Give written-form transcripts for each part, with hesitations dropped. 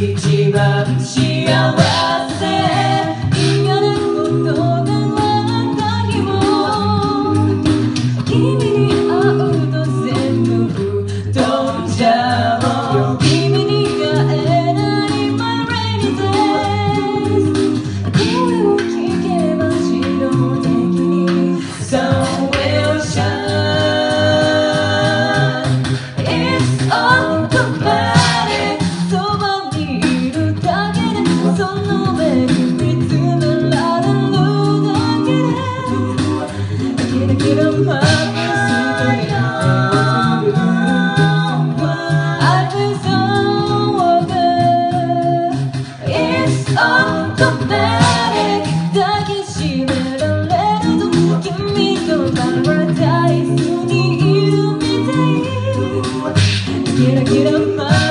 一番幸せ嫌なことがあった日も君に会うと全部飛んじゃう君に会えない My rainy days 声を聞けば自動的に Sun will shine It's automatic そばにいるだけでその目に見つめられるだけでキラキラまぶしくてI feel so good It's automatic 抱きしめられると君とパラダイスにいるみたいキラキラまぶしくて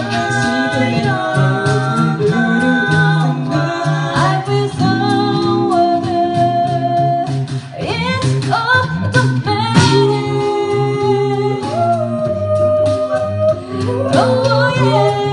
I feel so good It's automatic Oh yeah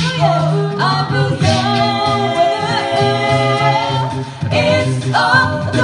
It's all